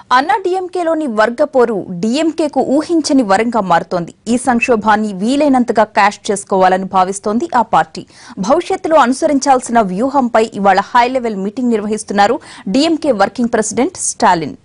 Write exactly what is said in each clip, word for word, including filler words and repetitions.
అన్నా డీఎంకేలోని వర్గ పోరు డీఎంకేకు ఊహించని వరంగా మారుతోంది. ఈ సంక్షోభాన్ని వీలైనంతగా క్యాష్ చేసుకోవాలని భావిస్తోంది ఆ పార్టీ. భవిష్యత్తులో అనుసరించాల్సిన వ్యూహంపై ఇవాళ హై లెవెల్ మీటింగ్ నిర్వహిస్తున్నారు DMK working president Stalin.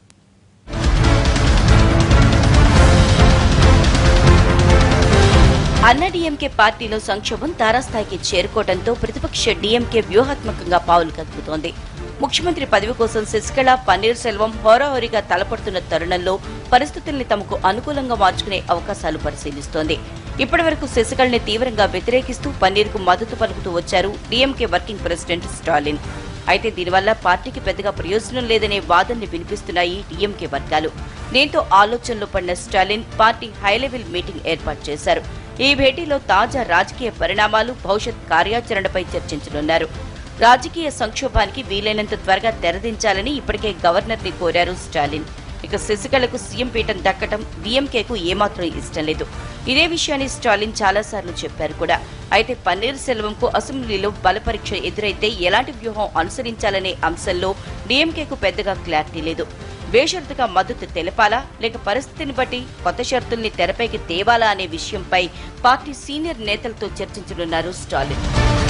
Anna DMK పార్టీలో సంక్షోభం తారాస్థాయికి చేరుకోవడంతో ప్రతిపక్ష డీఎంకే వ్యూహాత్మకంగా పావులు కదుపుతోంది. ముఖ్యమంత్రి పదవి కోసం శశికళ, పన్నీర్ సెల్వం హోరాహోరీగా తలపడుతున్న తరుణంలో పరిస్థితుల్ని తమకు అనుకూలంగా మార్చుకునే అవకాశాలు పరిశీలిస్తోంది. ఇప్పటి వరకు శశికళని తీవ్రంగా వ్యతిరేకిస్తూ పన్నీర్కు మద్దతు పలుకుతూ వచ్చారు డీఎంకే వర్కింగ్ ప్రెసిడెంట్ స్టాలిన్. అయితే దీనివల్ల పార్టీకి పెద్దగా ప్రయోజనం లేదనే వాదనని వినిపిస్తున్నాయి డీఎంకే వర్గాలు. దీంతో ఆలోచనలో పడిన స్టాలిన్ పార్టీ హైలెవెల్ మీటింగ్ ఏర్పాటు చేశారు. ఈ భేటీలో తాజా రాజకీయ పరిణామాలు, భవిష్యత్ కార్యాచరణపై చర్చించనున్నారు. రాజకీయ సంక్షోభానికి వీలైనంత త్వరగా తెరదించాలని ఇప్పటికే గవర్నర్ ని కోరారు స్టాలిన్. ఇక శశికళకు సీఎం పీఠం దక్కడం డీఎంకేకు ఏమాత్రం ఇష్టం లేదు. ఇదే విషయాన్ని స్టాలిన్ చాలాసార్లు చెప్పారు కూడా. అయితే పన్నీర్ సెల్వంకు అసెంబ్లీలో బలపరీక్ష ఎదురైతే ఎలాంటి వ్యూహం అనుసరించాలనే అంశంలో డీఎంకేకు పెద్దగా క్లారిటీ లేదు. బేషరతుగా మద్దతు తెలపాలా లేక పరిస్థితిని బట్టి కొత్త షరతుల్ని తెరపైకి తేవాలా అనే విషయంపై పార్టీ సీనియర్ నేతలతో చర్చించనున్నారు స్టాలిన్.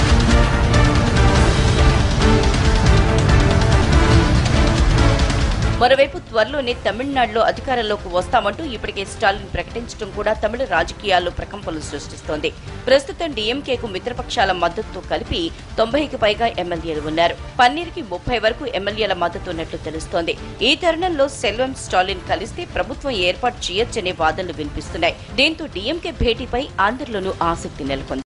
మరోవైపు త్వరలోనే తమిళనాడులో అధికారంలోకి వస్తామంటూ ఇప్పటికే స్టాలిన్ ప్రకటించడం కూడా తమిళ రాజకీయాల్లో ప్రకంపనలు సృష్టిస్తోంది. ప్రస్తుతం డీఎంకేకు మిత్రపక్షాల మద్దతుతో కలిపి తొంభైకి పైగా ఎమ్మెల్యేలు ఉన్నారు. పన్నీర్కి ముప్పై వరకు ఎమ్మెల్యేల మద్దతు ఉన్నట్లు తెలుస్తోంది. ఈ తరుణంలో సెల్వం, స్టాలిన్ కలిస్తే ప్రభుత్వం ఏర్పాటు చేయొచ్చనే వాదనలు వినిపిస్తున్నాయి. దీంతో డీఎంకే భేటీపై అందరిలోనూ ఆసక్తి నెలకొంది.